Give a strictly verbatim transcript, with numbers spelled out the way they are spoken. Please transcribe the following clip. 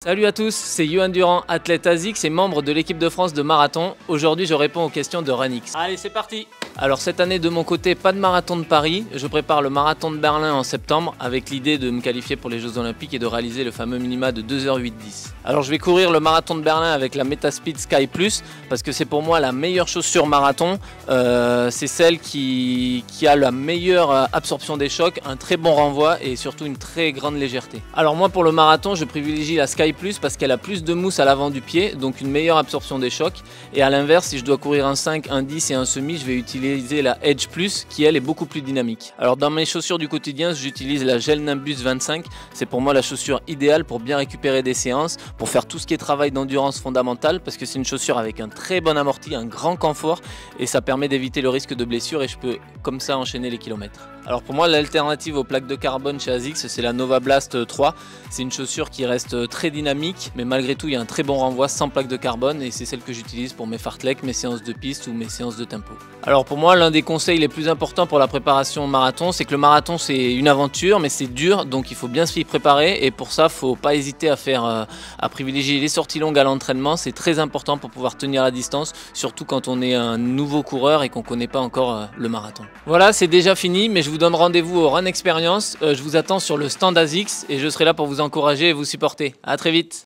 Salut à tous, c'est Yohan Durand, athlète ASICS et membre de l'équipe de France de marathon. Aujourd'hui, je réponds aux questions de Runix. Allez, c'est parti! Alors cette année de mon côté, pas de marathon de Paris. Je prépare le marathon de Berlin en septembre avec l'idée de me qualifier pour les Jeux Olympiques et de réaliser le fameux minima de deux heures huit dix. Alors je vais courir le marathon de Berlin avec la Metaspeed Sky Plus parce que c'est pour moi la meilleure chaussure marathon. Euh, c'est celle qui, qui a la meilleure absorption des chocs, un très bon renvoi et surtout une très grande légèreté. Alors moi pour le marathon, je privilégie la Sky Plus parce qu'elle a plus de mousse à l'avant du pied, donc une meilleure absorption des chocs. Et à l'inverse, si je dois courir un cinq, un dix et un semi, je vais utiliser la Edge Plus qui elle est beaucoup plus dynamique. Alors dans mes chaussures du quotidien, j'utilise la Gel Nimbus vingt-cinq. C'est pour moi la chaussure idéale pour bien récupérer des séances, pour faire tout ce qui est travail d'endurance fondamentale parce que c'est une chaussure avec un très bon amorti, un grand confort et ça permet d'éviter le risque de blessure et je peux comme ça enchaîner les kilomètres. Alors pour moi l'alternative aux plaques de carbone chez ASICS c'est la Nova Blast trois. C'est une chaussure qui reste très dynamique mais malgré tout il y a un très bon renvoi sans plaque de carbone et c'est celle que j'utilise pour mes fartleks, mes séances de piste ou mes séances de tempo. Alors pour moi l'un des conseils les plus importants pour la préparation au marathon c'est que le marathon c'est une aventure mais c'est dur donc il faut bien s'y préparer et pour ça il ne faut pas hésiter à faire euh, à privilégier les sorties longues à l'entraînement. C'est très important pour pouvoir tenir la distance surtout quand on est un nouveau coureur et qu'on ne connaît pas encore euh, le marathon. Voilà c'est déjà fini mais je vous donne rendez-vous au Run Experience. Euh, je vous attends sur le stand ASICS et je serai là pour vous encourager et vous supporter. A très vite.